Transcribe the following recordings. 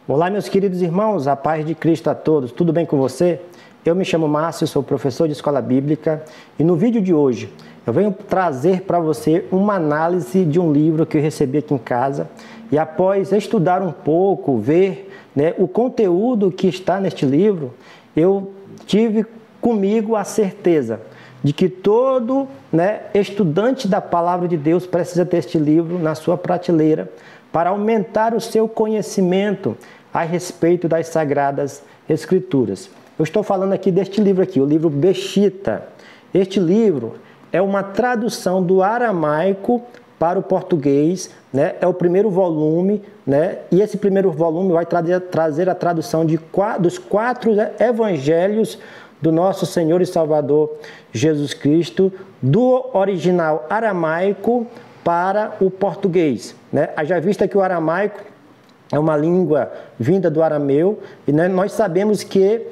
Olá, meus queridos irmãos, a paz de Cristo a todos, tudo bem com você? Eu me chamo Márcio, sou professor de escola bíblica e no vídeo de hoje eu venho trazer para você uma análise de um livro que eu recebi aqui em casa e após estudar um pouco, ver o conteúdo que está neste livro, eu tive comigo a certeza de que todo estudante da Palavra de Deus precisa ter este livro na sua prateleira para aumentar o seu conhecimento a respeito das Sagradas Escrituras. Eu estou falando aqui deste livro aqui, o livro Beshita. Este livro é uma tradução do aramaico para o português, é o primeiro volume, e esse primeiro volume vai trazer a tradução dos 4 evangelhos do nosso Senhor e Salvador Jesus Cristo, do original aramaico para o português. Haja vista que o aramaico é uma língua vinda do arameu, e nós sabemos que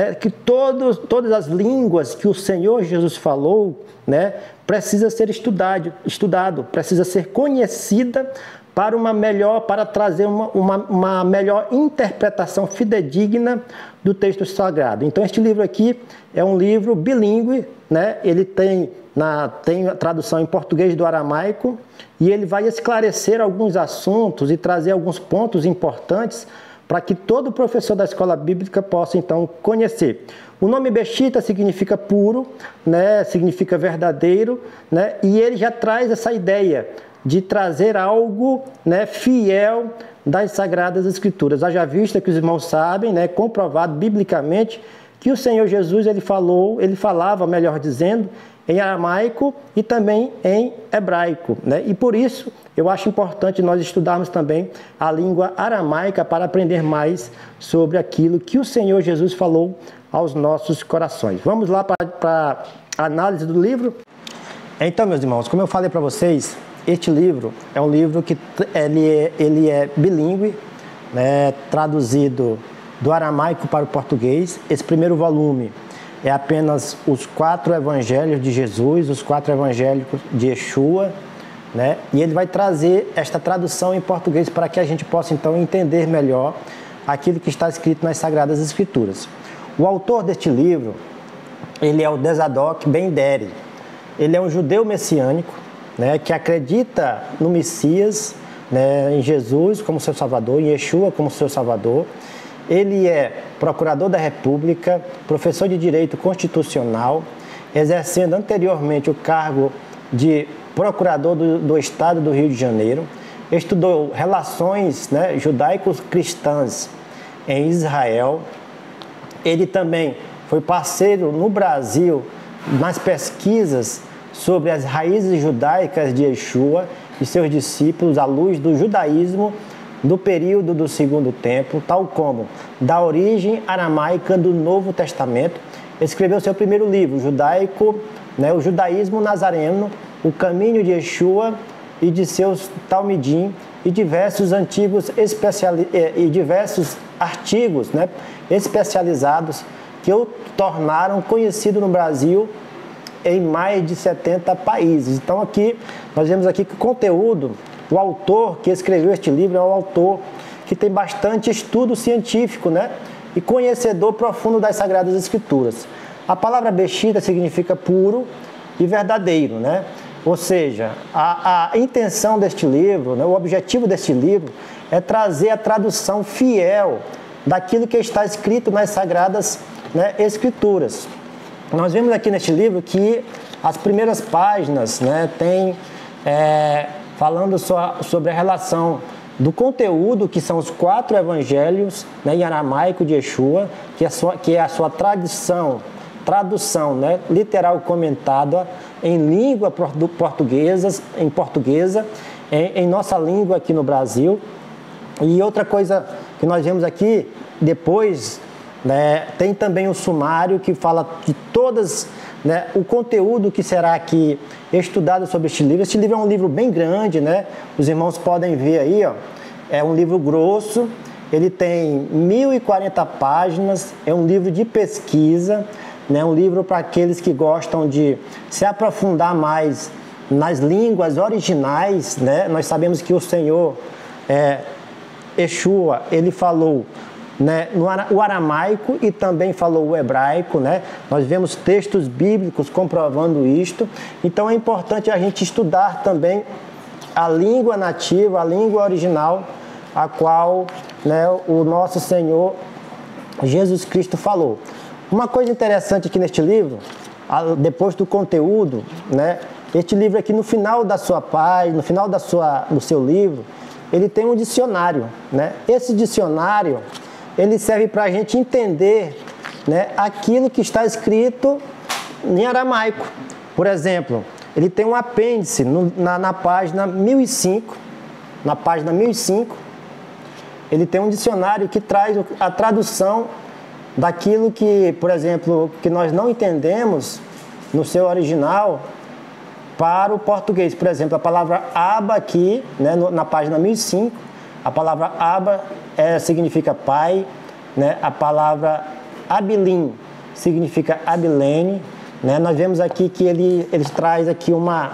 todas as línguas que o Senhor Jesus falou, precisa ser estudado, precisa ser conhecida para trazer uma melhor interpretação fidedigna do texto sagrado. Então este livro aqui é um livro bilíngue, ele tem a tradução em português do aramaico e ele vai esclarecer alguns assuntos e trazer alguns pontos importantes para que todo professor da escola bíblica possa então conhecer. O nome Beshita significa puro, significa verdadeiro, e ele já traz essa ideia de trazer algo fiel das Sagradas Escrituras. Haja vista que os irmãos sabem, comprovado biblicamente, que o Senhor Jesus ele falava, melhor dizendo, em aramaico e também em hebraico. E por isso eu acho importante nós estudarmos também a língua aramaica para aprender mais sobre aquilo que o Senhor Jesus falou aos nossos corações. Vamos lá para a análise do livro? Então, meus irmãos, como eu falei para vocês, este livro é um livro que ele é bilíngue, traduzido do aramaico para o português. Esse primeiro volume é apenas os 4 evangelhos de Jesus, os 4 evangelhos de Yeshua, e ele vai trazer esta tradução em português para que a gente possa então entender melhor aquilo que está escrito nas Sagradas Escrituras. O autor deste livro, ele é o Tzadok Ben Deri. Ele é um judeu messiânico, que acredita no Messias, em Jesus como seu Salvador, em Yeshua como seu Salvador. Ele é procurador da República, professor de Direito Constitucional, exercendo anteriormente o cargo de procurador do Estado do Rio de Janeiro. Estudou relações judaico-cristãs em Israel. Ele também foi parceiro no Brasil nas pesquisas sobre as raízes judaicas de Yeshua e seus discípulos à luz do judaísmo do período do Segundo Templo, tal como da origem aramaica do Novo Testamento. Escreveu seu primeiro livro, judaico, o Judaísmo Nazareno, o Caminho de Yeshua e de seus Talmidim, e diversos artigos especializados que o tornaram conhecido no Brasil em mais de 70 países. Então aqui, nós vemos aqui que o conteúdo, o autor que escreveu este livro é um autor que tem bastante estudo científico, e conhecedor profundo das Sagradas Escrituras. A palavra Beshita significa puro e verdadeiro, Ou seja, a intenção deste livro, o objetivo deste livro é trazer a tradução fiel daquilo que está escrito nas Sagradas Escrituras. Nós vemos aqui neste livro que as primeiras páginas tem falando sobre a relação do conteúdo, que são os 4 evangelhos em aramaico de Yeshua, que é a sua tradução literal comentada em língua portuguesa, em nossa língua aqui no Brasil. E outra coisa que nós vemos aqui, depois, tem também o sumário que fala de todas, o conteúdo que será aqui estudado sobre este livro. Este livro é um livro bem grande, Os irmãos podem ver aí, é um livro grosso, ele tem 1040 páginas, é um livro de pesquisa, um livro para aqueles que gostam de se aprofundar mais nas línguas originais, Nós sabemos que o Senhor Yeshua, ele falou, né, o aramaico e também falou o hebraico, né? Nós vemos textos bíblicos comprovando isto. Então é importante a gente estudar também a língua nativa, a língua original, a qual, né, o nosso Senhor Jesus Cristo falou. Uma coisa interessante aqui neste livro, depois do conteúdo, né, este livro aqui no final da sua página, no final do seu livro, ele tem um dicionário, né? Esse dicionário, ele serve para a gente entender, né, aquilo que está escrito em aramaico. Por exemplo, ele tem um apêndice na página 1005. Na página 1005, ele tem um dicionário que traz a tradução daquilo que, por exemplo, que nós não entendemos no seu original para o português. Por exemplo, a palavra aba aqui, né, na página 1005, a palavra aba significa pai, né? A palavra abilim significa abilene, né? Nós vemos aqui que ele traz aqui uma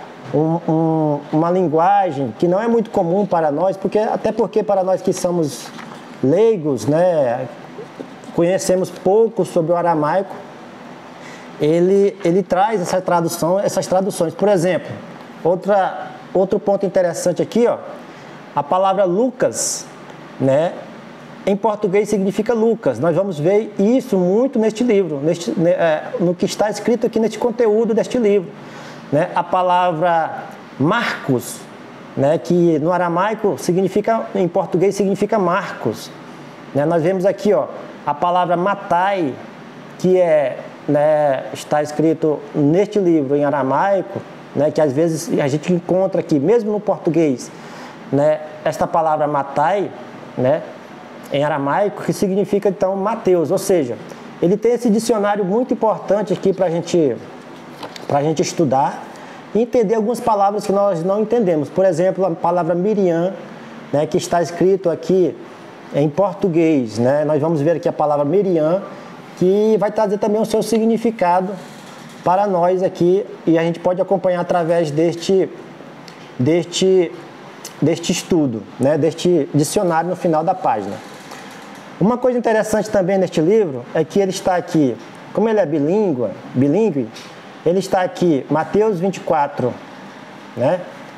linguagem que não é muito comum para nós, até porque para nós que somos leigos, né, conhecemos pouco sobre o aramaico, ele traz essas traduções. Por exemplo, outro ponto interessante aqui, ó, a palavra Lucas, né, em português significa Lucas. Nós vamos ver isso muito neste livro, no que está escrito aqui neste conteúdo deste livro, né? A palavra Marcos, né, que no aramaico em português significa Marcos, né? Nós vemos aqui, ó, a palavra Matai, que né, está escrito neste livro em aramaico, né, que às vezes a gente encontra aqui, mesmo no português, né, esta palavra Matai, né, em aramaico, que significa então Mateus. Ou seja, ele tem esse dicionário muito importante aqui para a gente estudar e entender algumas palavras que nós não entendemos. Por exemplo, a palavra Miriam, né, que está escrito aqui em português, né? Nós vamos ver aqui a palavra Miriam, que vai trazer também o seu significado para nós aqui, e a gente pode acompanhar através deste estudo, né, deste dicionário no final da página. Uma coisa interessante também neste livro é que ele está aqui, como ele é bilíngue, ele está aqui, Mateus 24, né?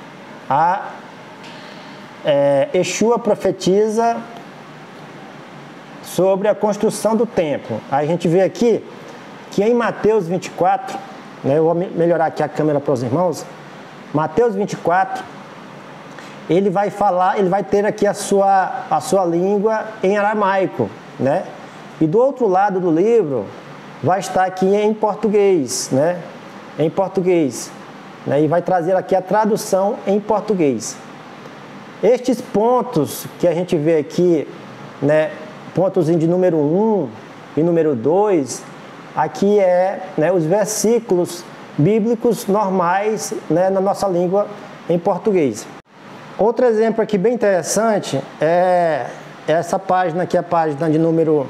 Yeshua profetiza sobre a construção do templo. Aí a gente vê aqui que em Mateus 24, né, eu vou melhorar aqui a câmera para os irmãos, Mateus 24, ele vai ter aqui a sua língua em aramaico, né? E do outro lado do livro vai estar aqui em português, né? Em português, né? E vai trazer aqui a tradução em português. Estes pontos que a gente vê aqui, né, pontos de número 1 e número 2, aqui né, os versículos bíblicos normais, né, na nossa língua em português. Outro exemplo aqui bem interessante é essa página aqui, a página de número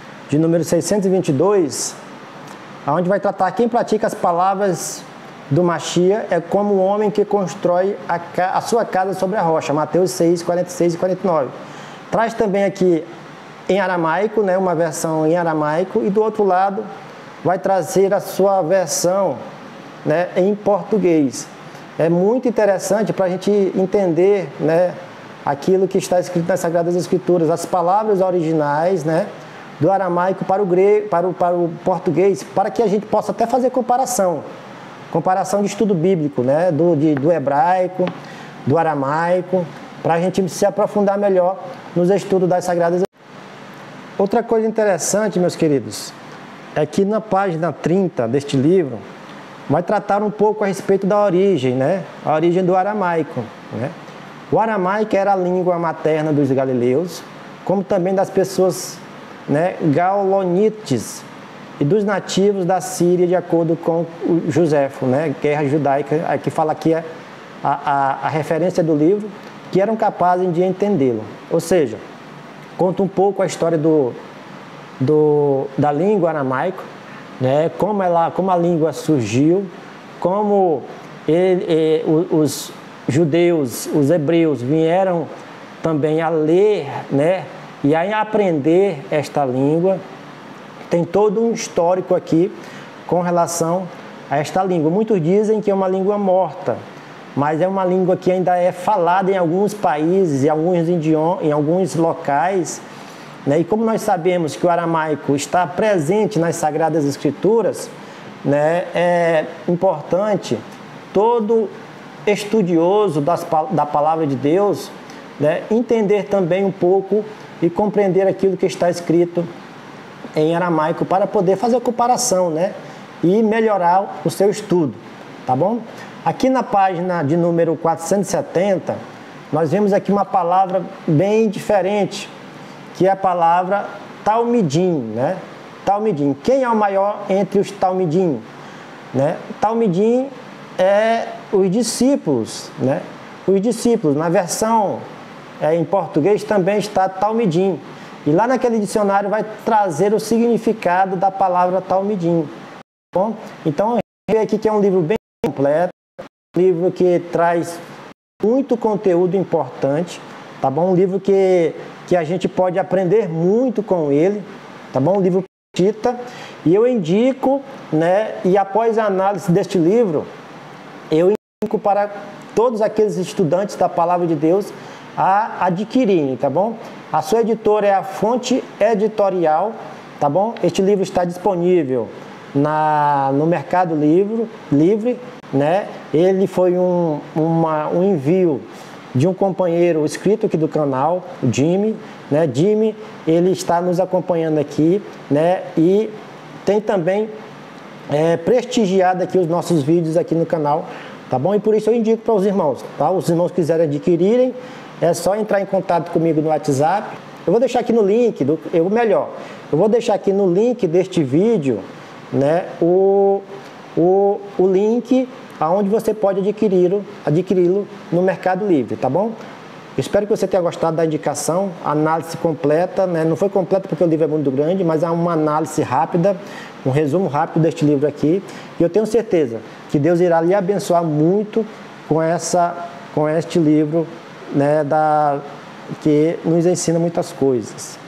622, onde vai tratar quem pratica as palavras do Mashiach é como um homem que constrói a sua casa sobre a rocha, Mateus 6, 46 e 49. Traz também aqui em aramaico, né, uma versão em aramaico, e do outro lado vai trazer a sua versão, né, em português. É muito interessante para a gente entender, né, aquilo que está escrito nas Sagradas Escrituras, as palavras originais, né, do aramaico para o grego, para o português, para que a gente possa até fazer comparação de estudo bíblico, né, do hebraico, do aramaico, para a gente se aprofundar melhor nos estudos das Sagradas Escrituras. Outra coisa interessante, meus queridos, é que na página 30 deste livro, vai tratar um pouco a respeito da origem, né? A origem do aramaico, né? O aramaico era a língua materna dos galileus, como também das pessoas, né, gaulonites e dos nativos da Síria, de acordo com o Joséfo, né? Guerra Judaica, aqui fala aqui a referência do livro, que eram capazes de entendê-lo. Ou seja, conta um pouco a história da língua aramaico, né, como a língua surgiu, como os judeus, os hebreus vieram também a ler, né, e a aprender esta língua. Tem todo um histórico aqui com relação a esta língua. Muitos dizem que é uma língua morta, mas é uma língua que ainda é falada em alguns países, em alguns locais, né? E como nós sabemos que o aramaico está presente nas Sagradas Escrituras, né, é importante todo estudioso da Palavra de Deus, né, entender também um pouco e compreender aquilo que está escrito em aramaico para poder fazer a comparação, né, e melhorar o seu estudo, tá bom? Aqui na página de número 470, nós vemos aqui uma palavra bem diferente, que é a palavra talmidim, né? Talmidim. Quem é o maior entre os talmidim? Né? Talmidim é os discípulos, né? Os discípulos. Na versão em português também está talmidim. E lá naquele dicionário vai trazer o significado da palavra talmidim. Tá bom? Então, a gente vê aqui que é um livro bem completo, um livro que traz muito conteúdo importante, tá bom? Um livro que a gente pode aprender muito com ele, tá bom? Um livro petita. E eu indico, né, e após a análise deste livro, eu indico para todos aqueles estudantes da Palavra de Deus a adquirirem, tá bom? A sua editora é a Fonte Editorial, tá bom? Este livro está disponível no Mercado Livre, né? Ele foi um envio de um companheiro inscrito aqui do canal, o Jimmy, né? Jimmy, ele está nos acompanhando aqui, né? E tem também prestigiado aqui os nossos vídeos aqui no canal, tá bom? E por isso eu indico para os irmãos, tá? Os irmãos que quiserem adquirirem, é só entrar em contato comigo no WhatsApp. Eu vou deixar aqui no link, eu vou deixar aqui no link deste vídeo, né, o link aonde você pode adquiri-lo no Mercado Livre, tá bom? Espero que você tenha gostado da indicação, análise completa, né? Não foi completa porque o livro é muito grande, mas é uma análise rápida, um resumo rápido deste livro aqui. E eu tenho certeza que Deus irá lhe abençoar muito com este livro, né, que nos ensina muitas coisas.